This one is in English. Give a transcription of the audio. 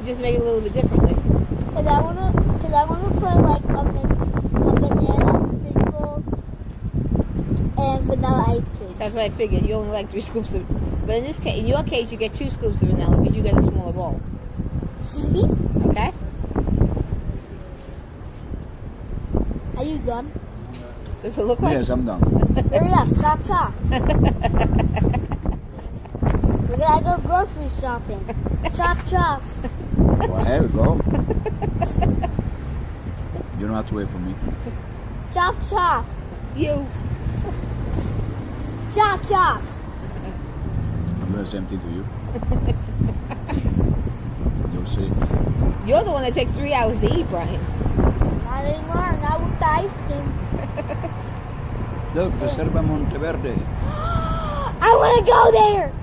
Just make it a little bit differently. Cause I wanna put like a banana sprinkle and vanilla ice cream. That's what I figured. You only like 3 scoops of, but in this case, in your case, you get 2 scoops of vanilla because you get a smaller bowl. Okay. Are you done? Does it look like? Yes, I'm done. Hurry up, chop chop. We're gonna go grocery shopping. Chop chop. Go ahead, go. You don't have to wait for me. Chop chop. You. Chop chop. I'm doing the same thing to you. You'll see. You're the one that takes 3 hours to eat, Brian. Not anymore. Not with the ice cream. Look, reserva Monteverde. I wanna go there.